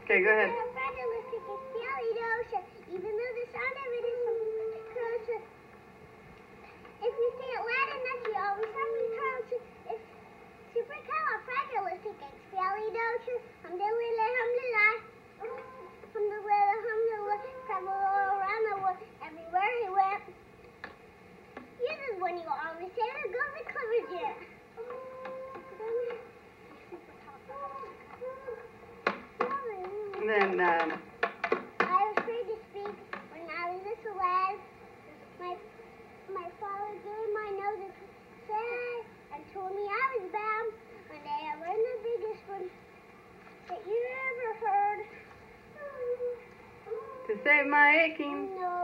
Okay, go ahead. Supercalifragilisticexpialidocious. Even though the sound of it is atrocious, if you say it loud enough, you always have me atrocious. It's supercalifragilisticexpialidocious. Alhamdulillah, alhamdulillah. Alhamdulillah, alhamdulillah. Travel all around the world, everywhere he went. This is when you always say to go to the clever jet. And then, I was afraid to speak when I was this lad. My father gave my nose a sad and told me I was bound. One day I learned the biggest one that you ever heard. to save my aching. No.